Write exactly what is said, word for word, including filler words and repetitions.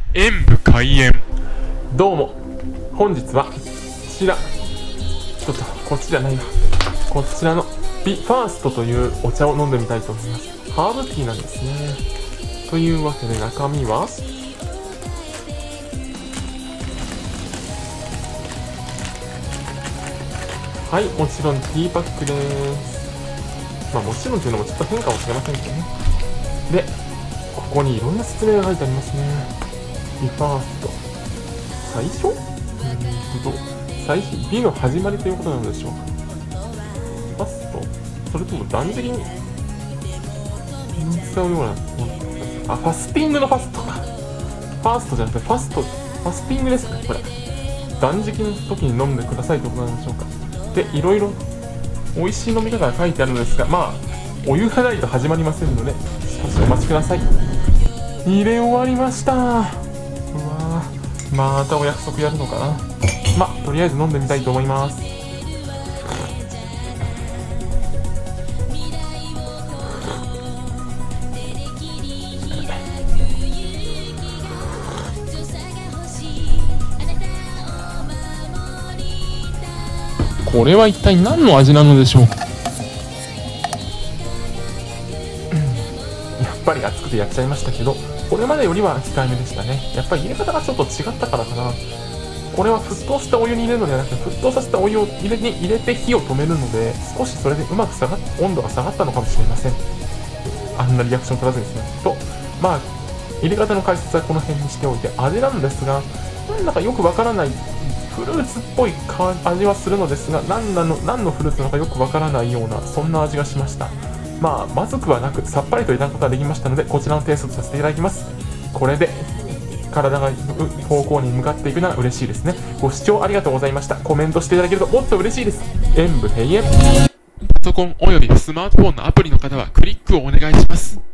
演武開演。 どうも、本日はこちら、ちょっとこっちじゃないな、こちらのビファーストというお茶を飲んでみたいと思います。ハーブティーなんですね。というわけで中身ははい、もちろんティーパックです。まあもちろんというのもちょっと変かもしれませんけどね。で、ここにいろんな説明が書いてありますね。ビファースト最初うーんと最初美の始まりということなのでしょうか。ファストそれとも断食に使うようなもの。あ、ファスティングのファストか。ファーストじゃなくてファスト、ファスティングですね。これ断食の時に飲んでくださいということなんでしょうか。で、いろいろ美味しい飲み方が書いてあるのですが、まあお湯がないと始まりませんので少しお待ちください。入れ終わりました。うわー、またお約束やるのかな。まあとりあえず飲んでみたいと思います。これは一体何の味なのでしょう。やっぱり熱くてやっちゃいましたけど、これまでよりは控えめでしたね。やっぱり入れ方がちょっと違ったからかな。これは沸騰したお湯に入れるのではなくて、沸騰させたお湯を入れに入れて火を止めるので、少しそれでうまく下がっ温度が下がったのかもしれません。あんなリアクション取らずにですね。と、まあ入れ方の解説はこの辺にしておいて、味なんですが、なんだかよくわからないフルーツっぽい味はするのですが、何なの何のフルーツなのかよくわからないような、そんな味がしました。まあまずくはなくさっぱりといただくことができましたので、こちらのテイストとさせていただきます。これで体が方向に向かっていくなら嬉しいですね。ご視聴ありがとうございました。コメントしていただけるともっと嬉しいです。演武閉園。 パソコンおよびスマートフォンのアプリの方はクリックをお願いします。